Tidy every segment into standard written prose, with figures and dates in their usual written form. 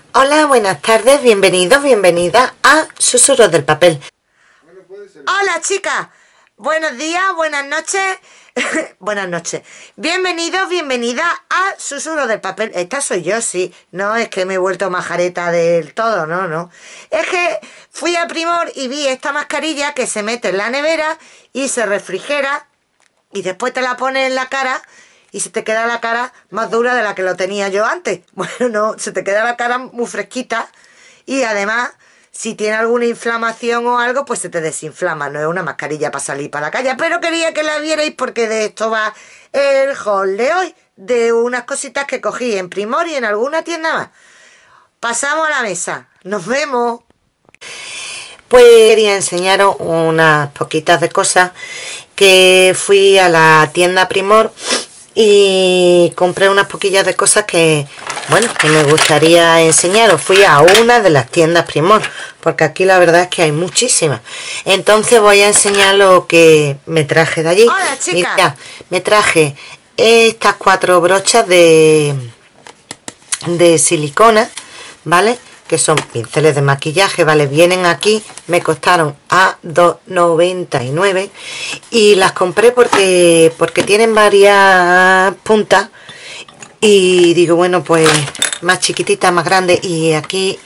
Hola, buenas tardes, bienvenidos, bienvenidas a Susurros del Papel. Hola chicas, buenos días, buenas noches, buenas noches. Bienvenidos, bienvenidas a Susurros del Papel. Esta soy yo, sí, no es que me he vuelto majareta del todo, no. Es que fui a Primor y vi esta mascarilla que se mete en la nevera y se refrigera y después te la pones en la cara y se te queda la cara más dura de la que lo tenía yo antes. Bueno, no, se te queda la cara muy fresquita y además, si tiene alguna inflamación o algo, pues se te desinflama. No es una mascarilla para salir para la calle, pero quería que la vierais porque de esto va el haul de hoy, de unas cositas que cogí en Primor y en alguna tienda más. Pasamos a la mesa. Nos vemos. Pues quería enseñaros unas poquitas de cosas que fui a la tienda Primor y compré unas poquillas de cosas que, bueno, que me gustaría enseñaros. Fui a una de las tiendas Primor, porque aquí la verdad es que hay muchísimas. Entonces voy a enseñar lo que me traje de allí. Hola, chicas. Mira, me traje estas 4 brochas de silicona, ¿vale? Que son pinceles de maquillaje, ¿vale? Vienen aquí, me costaron a 2,99 y las compré porque tienen varias puntas y digo, bueno, pues más chiquititas, más grandes, y aquí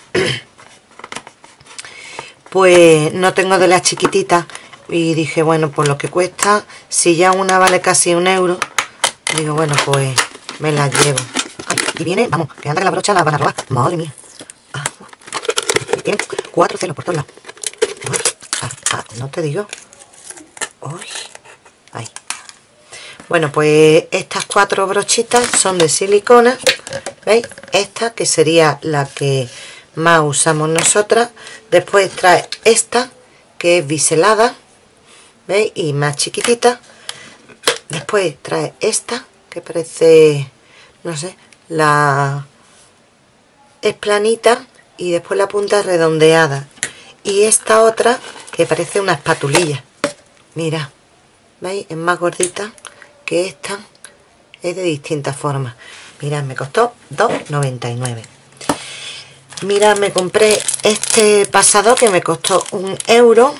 pues no tengo de las chiquititas y dije, bueno, pues lo que cuesta, si ya una vale casi 1 euro, digo, bueno, pues me las llevo. Ay, y viene, vamos, que antes que la brocha la van a robar, madre mía. Tiene 4 celos por todos lados. No te digo. Uy, ahí. Bueno, pues estas 4 brochitas son de silicona. ¿Veis? Esta que sería la que más usamos nosotras. Después trae esta que es biselada. ¿Veis? Y más chiquitita. Después trae esta que parece, no sé, es planita. Y después la punta es redondeada. Y esta otra que parece una espatulilla. Mira, ¿veis? Es más gordita que esta. Es de distintas formas. Mirad, me costó 2,99. Mirad, me compré este pasador que me costó 1 euro.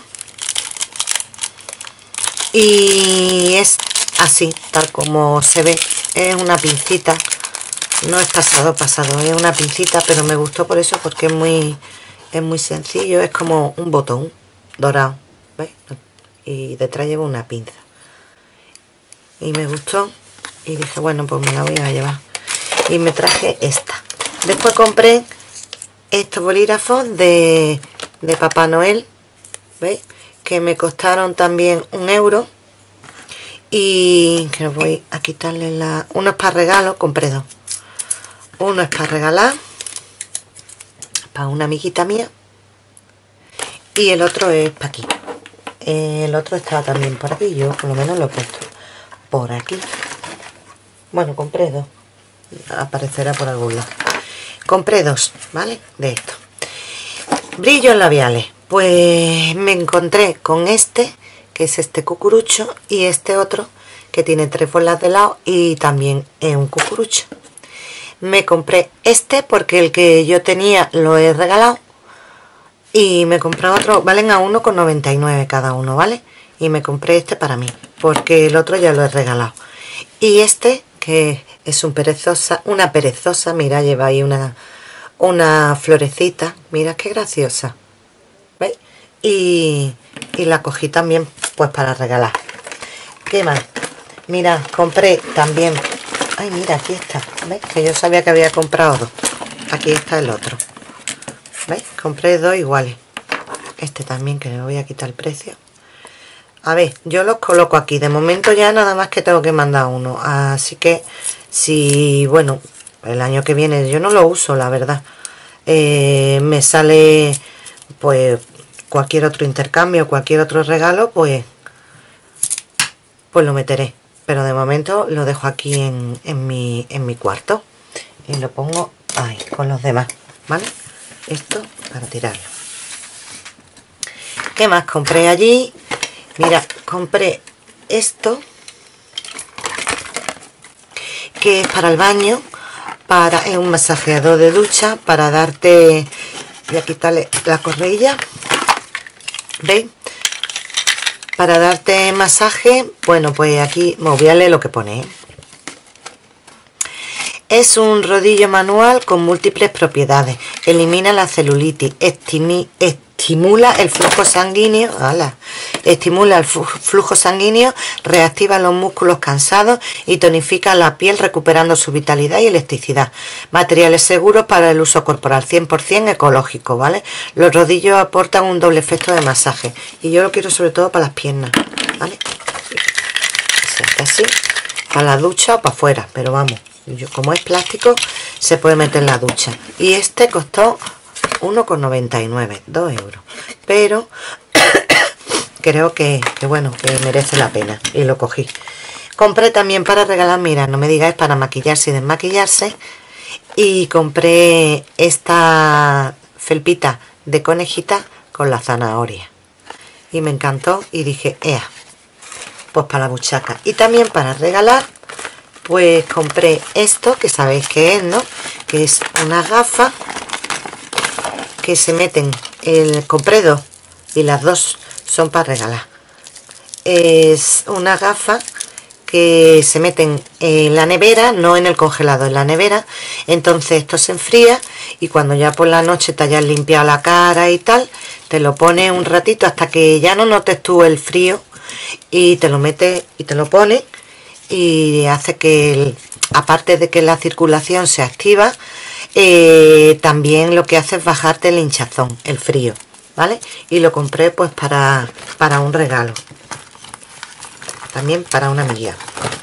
Y es así, tal como se ve. Es una pincita. No es pasado, es una pincita, pero me gustó por eso, porque es muy sencillo. Es como un botón dorado, ¿veis? Y detrás lleva una pinza. Y me gustó y dije, bueno, pues me la voy a llevar. Y me traje esta. Después compré estos bolígrafos de Papá Noel, ¿veis? Que me costaron también 1 euro. Y que voy a quitarle unos para regalo, compré 2. Uno es para regalar, para una amiguita mía, y el otro es para aquí. El otro estaba también por aquí, yo por lo menos lo he puesto por aquí. Bueno, compré 2, aparecerá por algún lado. Compré 2, ¿vale? De esto. Brillos labiales, pues me encontré con este, que es este cucurucho, y este otro, que tiene 3 bolas de lado y también es un cucurucho. Me compré este porque el que yo tenía lo he regalado. Y me compré otro, valen a 1,99 cada uno, ¿vale? Y me compré este para mí, porque el otro ya lo he regalado. Y este, que es una perezosa, mira, lleva ahí una florecita. Mira qué graciosa. ¿Veis? Y la cogí también, pues para regalar. ¿Qué más? Mira, compré también... Ay, mira, aquí está. ¿Veis? Que yo sabía que había comprado 2. Aquí está el otro. ¿Veis? Compré 2 iguales. Este también, que le voy a quitar el precio. A ver, yo los coloco aquí. De momento ya nada más que tengo que mandar uno. Así que, si, bueno, el año que viene yo no lo uso, la verdad. Me sale, pues, cualquier otro intercambio, cualquier otro regalo, pues lo meteré. Pero de momento lo dejo aquí en mi cuarto. Y lo pongo ahí con los demás, ¿vale? Esto para tirarlo. ¿Qué más compré allí? Mira, compré esto, que es para el baño, es un masajeador de ducha para darte, voy a quitarle la correilla, ¿veis? Para darte masaje. Bueno, pues aquí me voy a leer lo que pone, ¿eh? Es un rodillo manual con múltiples propiedades. Elimina la celulitis, estimula el flujo sanguíneo, reactiva los músculos cansados y tonifica la piel recuperando su vitalidad y elasticidad. Materiales seguros para el uso corporal, 100% ecológico, ¿vale? Los rodillos aportan un doble efecto de masaje y yo lo quiero sobre todo para las piernas, ¿vale? Así, para la ducha o para afuera, pero vamos. Como es plástico, se puede meter en la ducha. Y este costó 1,99, 2 euros. Pero creo que bueno, que merece la pena. Y lo cogí. Compré también para regalar, mira, no me digáis, para maquillarse y desmaquillarse. Y compré esta felpita de conejita con la zanahoria. Y me encantó y dije, ea, pues para la buchaca. Y también para regalar, pues compré esto, que sabéis que es, ¿no? Que es una gafa que se meten, compré dos y las dos son para regalar. Es una gafa que se meten en la nevera, no en el congelador, en la nevera. Entonces esto se enfría y cuando ya por la noche te hayas limpiado la cara y tal, te lo pones un ratito hasta que ya no notes tú el frío y te lo metes y te lo pones. Y hace que, aparte de que la circulación se activa, también lo que hace es bajarte el hinchazón, el frío, ¿vale? Y lo compré pues para un regalo, también para una amiga.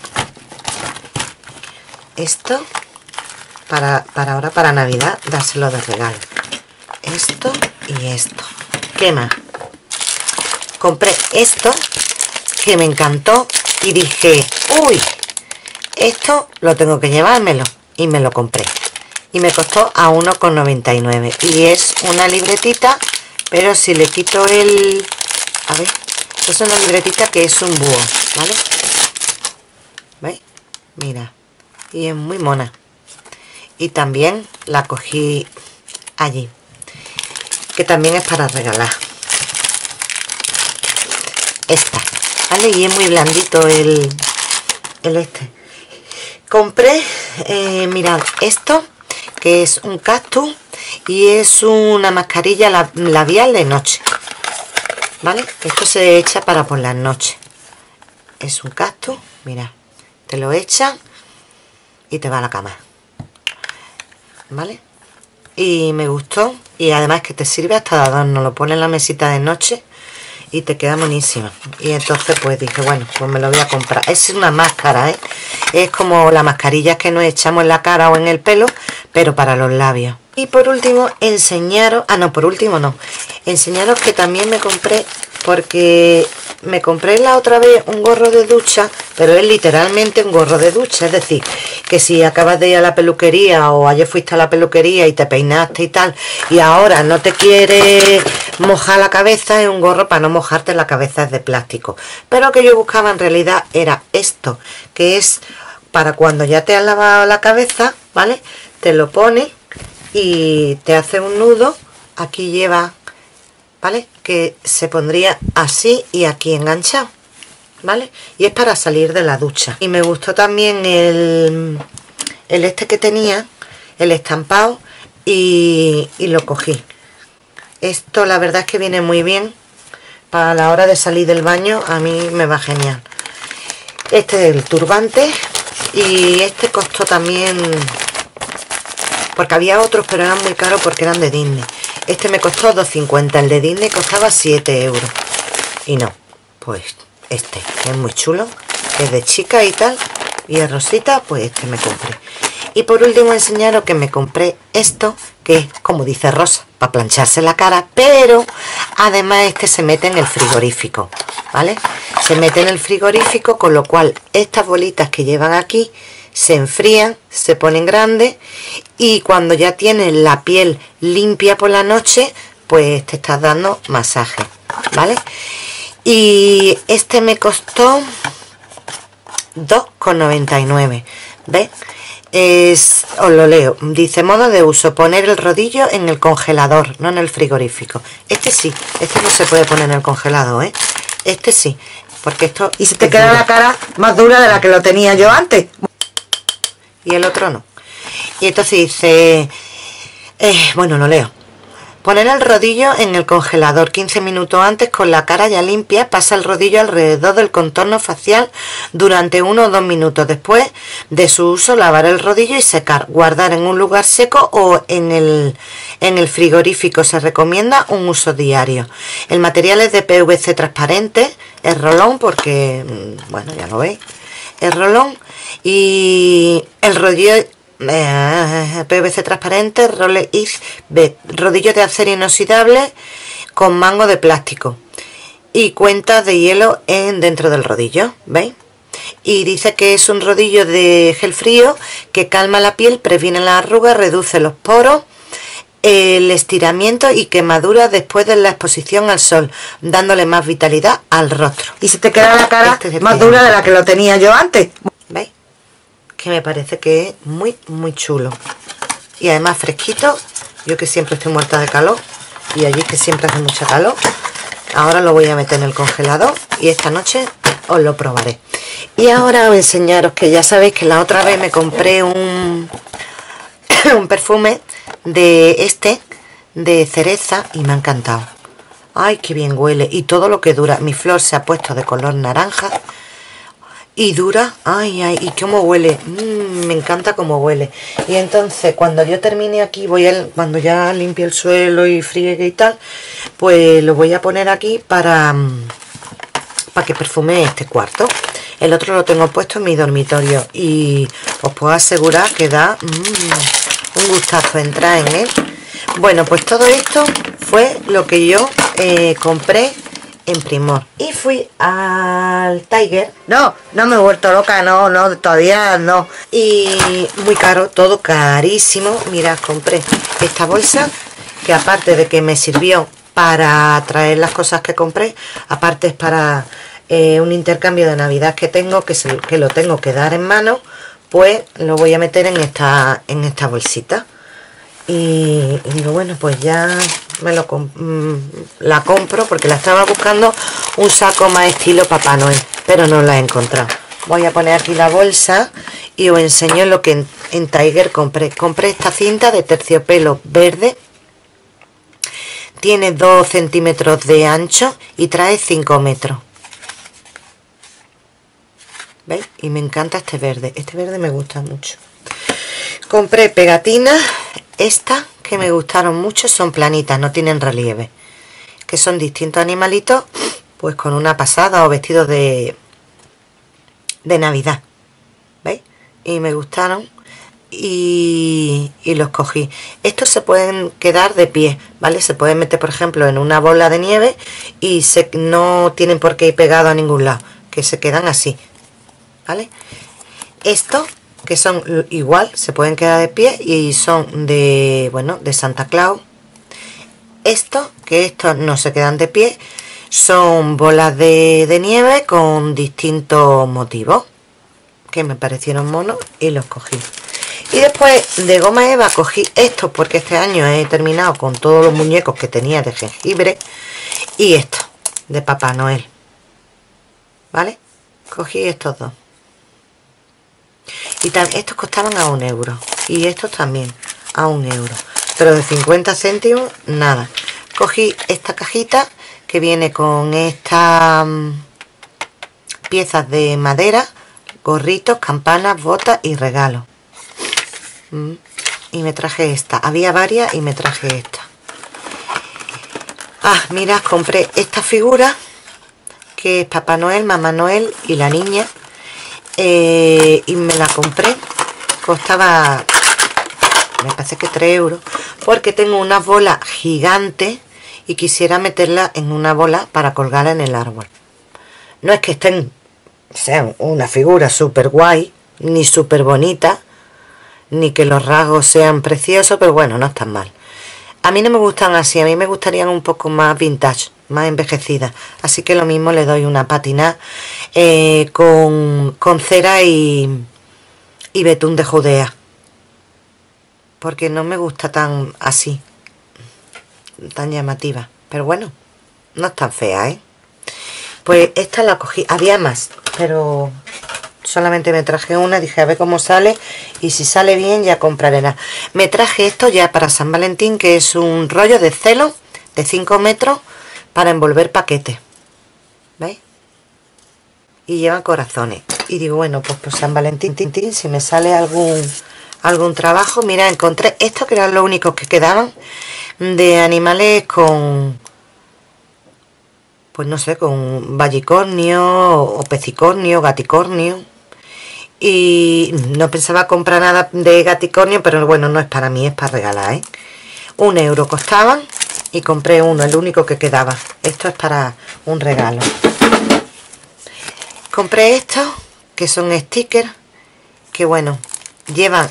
Esto para ahora, para Navidad, dárselo de regalo. Esto y esto. ¿Qué más? Compré esto, que me encantó. Y dije, uy, esto lo tengo que llevármelo. Y me lo compré. Y me costó a 1,99. Y es una libretita, pero si le quito el... A ver, es una libretita que es un búho, ¿vale? ¿Veis? Mira. Y es muy mona. Y también la cogí allí. Que también es para regalar. Esta. ¿Vale? Y es muy blandito el este. Compré, mirad, esto, que es un cactus y es una mascarilla labial de noche. ¿Vale? Esto se echa para por las noches. Es un cactus, mirad, te lo echas y te va a la cama. ¿Vale? Y me gustó, y además que te sirve hasta de adorno, lo pones en la mesita de noche y te queda buenísima. Y entonces pues dije, bueno, pues me lo voy a comprar. Es una máscara, es como las mascarillas que nos echamos en la cara o en el pelo, pero para los labios. Y por último enseñaros, enseñaros que también me compré, porque me compré la otra vez un gorro de ducha, pero es literalmente un gorro de ducha. Es decir, que si acabas de ir a la peluquería o ayer fuiste a la peluquería y te peinaste y tal, y ahora no te quieres mojar la cabeza, es un gorro para no mojarte la cabeza, es de plástico. Pero lo que yo buscaba en realidad era esto, que es para cuando ya te has lavado la cabeza, ¿vale? Te lo pones y te hace un nudo. Aquí lleva, ¿vale? Que se pondría así y aquí enganchado, ¿vale? Y es para salir de la ducha. Y me gustó también el este que tenía, el estampado, y lo cogí. Esto la verdad es que viene muy bien para la hora de salir del baño, a mí me va genial. Este es el turbante y este costó también, porque había otros pero eran muy caros porque eran de Disney. Este me costó 2,50, el de Disney costaba 7 euros. Y no, pues este es muy chulo, es de chica y tal, y es rosita, pues este me compré. Y por último enseñaros que me compré esto, que es como dice Rosa, para plancharse la cara, pero además este se mete en el frigorífico, ¿vale? Se mete en el frigorífico, con lo cual estas bolitas que llevan aquí se enfrían, se ponen grandes, y cuando ya tienes la piel limpia por la noche, pues te estás dando masaje, ¿vale? Y este me costó 2,99, ¿ves? os lo leo, dice modo de uso, poner el rodillo en el congelador, no en el frigorífico. Este sí, este no se puede poner en el congelador, ¿eh? Este sí, porque esto... Y se te queda la cara más dura de la que lo tenía yo antes. Y el otro no. Y entonces dice, bueno, lo leo. Poner el rodillo en el congelador 15 minutos antes con la cara ya limpia. Pasa el rodillo alrededor del contorno facial durante 1 o 2 minutos. Después de su uso, lavar el rodillo y secar. Guardar en un lugar seco o en el frigorífico. Se recomienda un uso diario. El material es de PVC transparente. Es rolón porque, bueno, ya lo veis. Es rolón. Y el rodillo... PVC transparente, rodillo de acero inoxidable con mango de plástico y cuentas de hielo dentro del rodillo, ¿veis? Y dice que es un rodillo de gel frío que calma la piel, previene las arrugas, reduce los poros, el estiramiento y quemadura después de la exposición al sol, dándole más vitalidad al rostro. Y se te queda la cara más dura de la que lo tenía yo antes. ¿Veis? Que me parece que es muy chulo y además fresquito. Yo que siempre estoy muerta de calor y allí que siempre hace mucha calor. Ahora lo voy a meter en el congelador y esta noche os lo probaré. Y ahora voy a enseñaros que ya sabéis que la otra vez me compré un perfume de cereza y me ha encantado. Ay, qué bien huele y todo lo que dura. Mi flor se ha puesto de color naranja y dura, ay, y cómo huele, me encanta cómo huele. Y entonces cuando yo termine aquí, cuando ya limpie el suelo y friegue y tal, pues lo voy a poner aquí para que perfume este cuarto. El otro lo tengo puesto en mi dormitorio y os puedo asegurar que da un gustazo entrar en él. Bueno, pues todo esto fue lo que yo compré en Primor. Y fui al Tiger. No me he vuelto loca, no, todavía no. Y muy caro, todo carísimo. Mirad, compré esta bolsa, que aparte de que me sirvió para traer las cosas que compré, aparte es para un intercambio de Navidad que tengo, que lo tengo que dar en mano, pues lo voy a meter en esta bolsita. Y digo, bueno, pues ya la compro, porque la estaba buscando un saco más estilo Papá Noel, pero no la he encontrado. Voy a poner aquí la bolsa y os enseño lo que en Tiger compré. Compré esta cinta de terciopelo verde. Tiene 2 centímetros de ancho y trae 5 metros. ¿Veis? Y me encanta este verde. Este verde me gusta mucho. Compré pegatinas. Estas que me gustaron mucho, son planitas, no tienen relieve, que son distintos animalitos, pues con una pasada o vestidos de Navidad, ¿veis? Y me gustaron y los cogí. Estos se pueden quedar de pie, ¿vale? Se pueden meter, por ejemplo, en una bola de nieve y no tienen por qué ir pegados a ningún lado, que se quedan así, ¿vale? Estos que son igual, se pueden quedar de pie y son de Santa Claus. Estos no se quedan de pie, son bolas de nieve con distintos motivos que me parecieron monos y los cogí. Y después de goma eva cogí estos, porque este año he terminado con todos los muñecos que tenía de jengibre, y estos de Papá Noel, ¿vale? Cogí estos dos. Y estos costaban a 1 euro y estos también a 1 euro, pero de 50 céntimos nada. Cogí esta cajita que viene con estas piezas de madera, gorritos, campanas, botas y regalos. Y me traje esta, había varias y me traje esta. Mirad, compré esta figura que es Papá Noel, Mamá Noel y la niña. Y me la compré, costaba, me parece que 3 euros, porque tengo una bola gigante y quisiera meterla en una bola para colgarla en el árbol. No es que sean una figura súper guay, ni súper bonita, ni que los rasgos sean preciosos, pero bueno, no están mal. A mí no me gustan así, a mí me gustarían un poco más vintage, más envejecidas. Así que lo mismo le doy una patina con cera y betún de Judea. porque no me gusta tan así, tan llamativa. Pero bueno, no es tan fea, ¿eh? Pues esta la cogí, había más, pero solamente me traje una. Dije a ver cómo sale, y si sale bien ya compraré la. Me traje esto ya para San Valentín, que es un rollo de celo de 5 metros para envolver paquetes, ¿veis? Y llevan corazones. Y digo, bueno, pues por San Valentín, si me sale algún trabajo. Mira, encontré esto, que eran los únicos que quedaban, de animales con, pues no sé, con vallicornio o pecicornio, gaticornio. Y no pensaba comprar nada de gaticornio, pero bueno, no es para mí, es para regalar, ¿eh? 1 euro costaban y compré uno, el único que quedaba. Esto es para un regalo. Compré estos, que son stickers, que bueno, llevan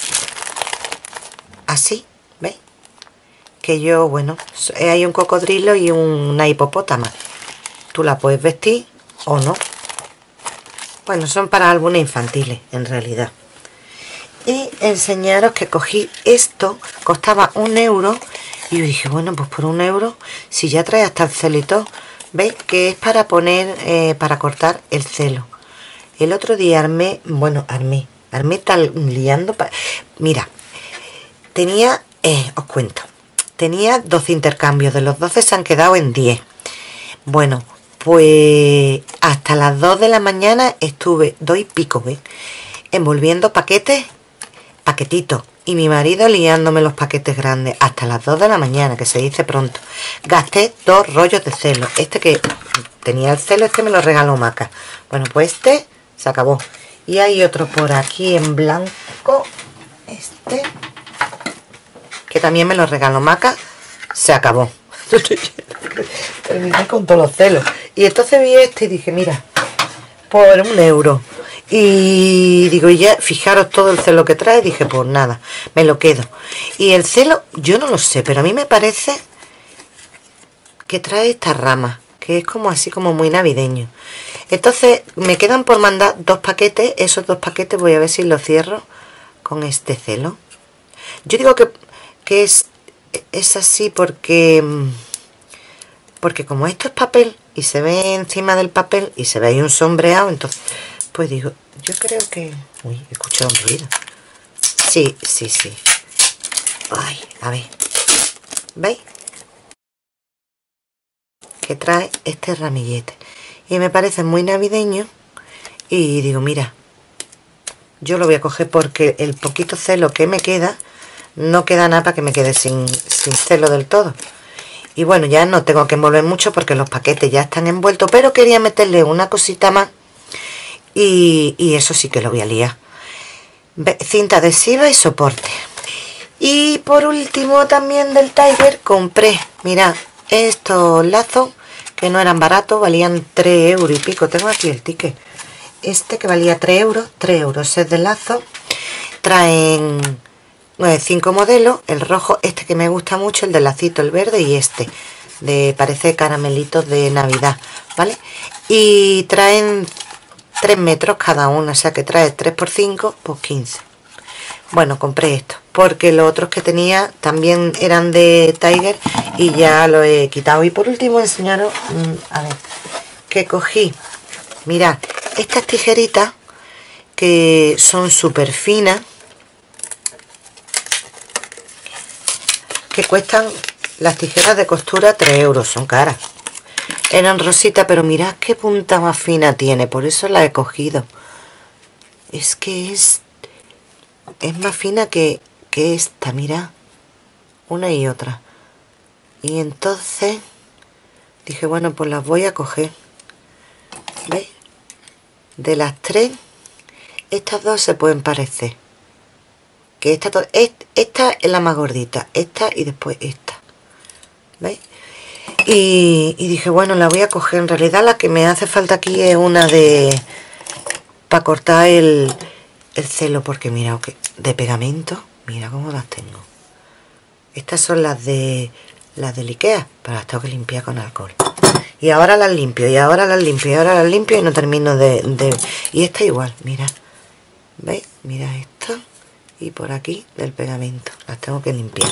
así, ¿veis? Que yo, bueno, hay un cocodrilo y una hipopótama. Tú la puedes vestir o no. Bueno, son para álbumes infantiles, en realidad. Y enseñaros que cogí esto, costaba 1 euro. Y yo dije, bueno, pues por 1 euro, si ya trae hasta el celito, ¿veis? Que es para poner, para cortar el celo. El otro día armé tal liando. Mira, tenía, os cuento, tenía 12 intercambios, de los 12 se han quedado en 10. Bueno, pues hasta las 2 de la mañana estuve 2 y pico, ¿ves? Envolviendo paquetitos, y mi marido liándome los paquetes grandes hasta las 2 de la mañana, que se dice pronto. Gasté 2 rollos de celo. Este que tenía el celo, este me lo regaló Maca. Bueno, pues este se acabó. Y hay otro por aquí en blanco, este, que también me lo regaló Maca. Se acabó. Terminé con todos los celos. Y entonces vi este y dije, mira, por 1 euro. Y digo, ya, fijaros todo el celo que trae. Dije, pues nada, me lo quedo. Y el celo, yo no lo sé, pero a mí me parece que trae esta rama, que es como así, como muy navideño. Entonces me quedan por mandar 2 paquetes. Esos 2 paquetes voy a ver si los cierro con este celo. Yo digo que es así porque como esto es papel y se ve encima del papel y se ve ahí un sombreado, entonces pues digo, yo creo que... Uy, he escuchado un ruido. Sí. Ay, a ver, ¿veis? Que trae este ramillete y me parece muy navideño. Y digo, mira, yo lo voy a coger porque el poquito celo que me queda, no queda nada para que me quede sin celo del todo. Y bueno, ya no tengo que envolver mucho porque los paquetes ya están envueltos, pero quería meterle una cosita más, y eso sí que lo voy a liar. Cinta adhesiva y soporte. Y por último, también del Tiger compré, mirad, estos lazos que no eran baratos, valían 3 euros y pico. Tengo aquí el ticket. Este que valía 3 euros es de lazo. Traen 5 modelos, el rojo, este que me gusta mucho, el de lacito, el verde, y este parece caramelitos de Navidad, ¿vale? Y traen 3 metros cada uno, o sea que trae 3 por 5, pues 15. Bueno, compré esto porque los otros que tenía también eran de Tiger y ya lo he quitado. Y por último enseñaros, a ver, que cogí, mirad, estas tijeritas que son súper finas, que cuestan, las tijeras de costura 3 euros, son caras. Eran rositas, pero mirad qué punta más fina tiene, por eso la he cogido. Es que es más fina que esta, mirad, una y otra. Y entonces dije, bueno, pues las voy a coger. ¿Veis? De las 3, estas 2 se pueden parecer. Que esta es la más gordita, esta y después esta. ¿Veis? Y dije, bueno, la voy a coger. En realidad la que me hace falta aquí es una para cortar el celo, porque mira, de pegamento, mira cómo las tengo. Estas son las del Ikea, pero las tengo que limpiar con alcohol. Y ahora las limpio, y ahora las limpio, y ahora las limpio, y no termino y esta igual, mira. ¿Veis? Mira esta y por aquí del pegamento. Las tengo que limpiar.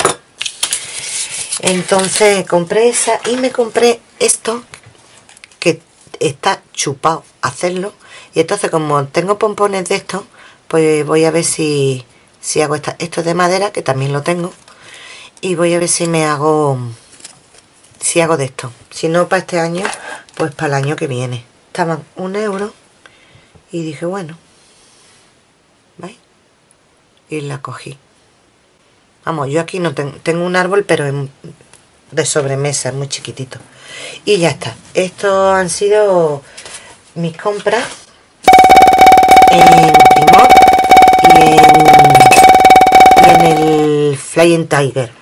Entonces compré esa y me compré esto que está chupado hacerlo. Y entonces como tengo pompones de estos, pues voy a ver si hago esto es de madera, que también lo tengo. Y voy a ver si hago de esto. Si no para este año, pues para el año que viene. Estaban 1 euro y dije, bueno, ¿veis? Y la cogí. Vamos, yo aquí no tengo un árbol, pero de sobremesa, es muy chiquitito. Y ya está. Estos han sido mis compras en Primark y en el Flying Tiger.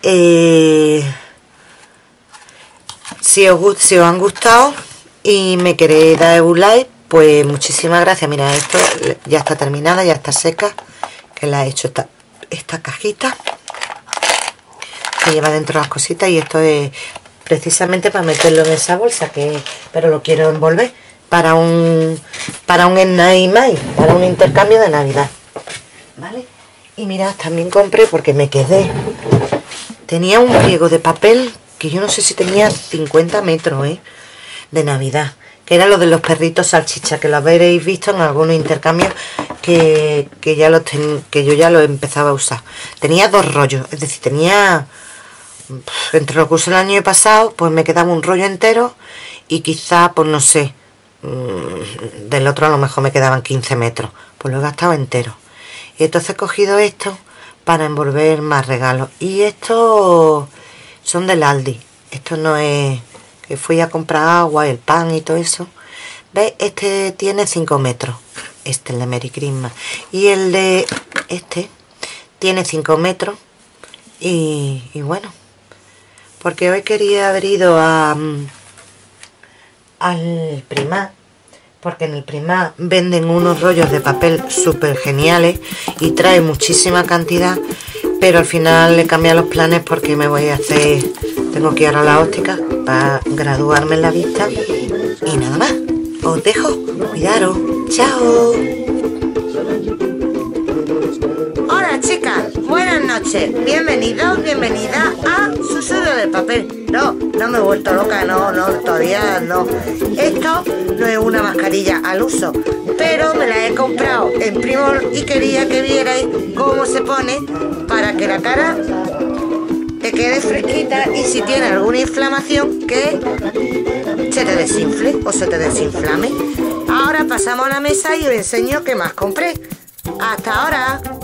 Si os han gustado y me queréis dar un like, pues muchísimas gracias. Mira, esto ya está terminada, ya está seca, que la he hecho esta cajita que lleva dentro las cositas, y esto es precisamente para meterlo en esa bolsa, pero lo quiero envolver para un Night Mail, para un intercambio de Navidad, ¿vale? Y mirad, también compré, porque me quedé, tenía un pliego de papel que yo no sé si tenía 50 metros de Navidad, que era lo de los perritos salchicha, que lo habréis visto en algunos intercambios que yo ya lo empezaba a usar. Tenía 2 rollos, es decir, tenía, entre lo que usé el año pasado, pues me quedaba un rollo entero, y quizá, pues no sé, del otro a lo mejor me quedaban 15 metros, pues lo he gastado entero. Y entonces he cogido esto para envolver más regalos, y estos son del Aldi. Esto no es que fui a comprar agua, el pan y todo eso. ¿Veis? Este tiene 5 metros, el de Merry Christmas, y el de este tiene 5 metros. Y bueno, porque hoy quería haber ido al Primark, porque en el Primark venden unos rollos de papel súper geniales y trae muchísima cantidad, pero al final le cambié los planes porque tengo que ir a la óptica para graduarme en la vista. Y nada más, os dejo, cuidaros, chao. Hola chicas, buenas noches, bienvenidos, bienvenida a Susurro del Papel. No me he vuelto loca, no, todavía no. Esto no es una mascarilla al uso, pero me la he comprado en Primark y quería que vierais cómo se pone para que la cara te quede fresquita, y si tiene alguna inflamación, que se te desinfle o se te desinflame. Ahora pasamos a la mesa y os enseño qué más compré. Hasta ahora.